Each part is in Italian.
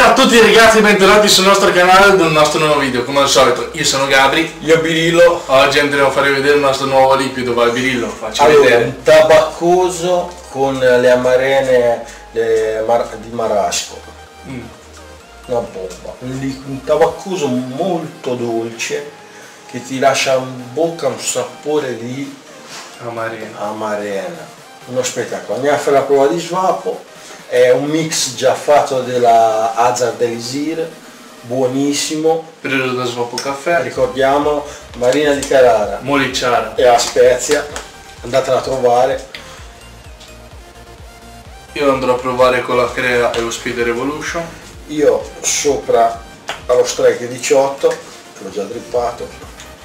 Ciao a tutti ragazzi, bentornati sul nostro canale del nostro nuovo video. Come al solito, io sono Gabri. Io Birillo. Oggi andremo a farvi vedere il nostro nuovo liquido. Vai Birillo, facci allora, vedere. Un tabaccoso con le amarene di marasco. Una bomba. Un tabaccoso molto dolce che ti lascia in bocca un sapore di amarena. Uno spettacolo. Andiamo a fare la prova di svapo. È un mix già fatto della Hazard Elisir, buonissimo. Periodo da svapo caffè. Ricordiamo, Marina di Carrara, Molicciara e a Spezia, andatela a trovare. Io andrò a provare con la Crea e lo Speed Revolution. Io sopra allo Strike 18, che l'ho già drippato.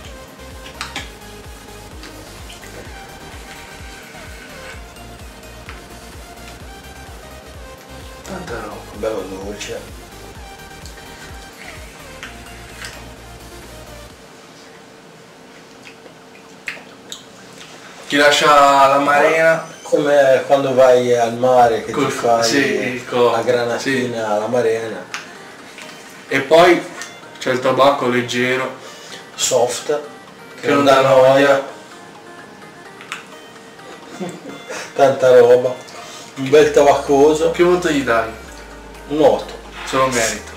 Tanta roba. Bello dolce. Chi lascia la marina. Come quando vai al mare che ti fai sì, la granatina, sì. alla marena. E poi c'è il tabacco leggero, Soft, che non dà noia. Tanta roba. Un bel tabaccoso. Che voto gli dai? Un 8. Se lo merita.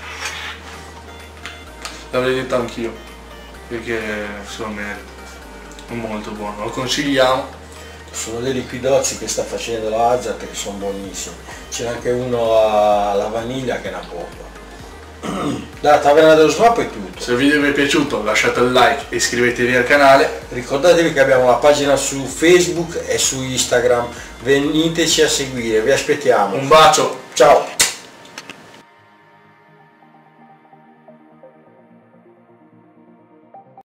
L'avrei detto anch'io, perché se lo merita. È molto buono, lo consigliamo. Sono dei liquidozzi che sta facendo la Hazard che sono buonissimi. C'è anche uno alla vaniglia che è una bomba. Dalla taverna dello svapo è tutto. Se il video vi è piaciuto lasciate il like e iscrivetevi al canale. Ricordatevi che abbiamo la pagina su Facebook e su Instagram. Veniteci a seguire, vi aspettiamo. Un bacio! Ciao!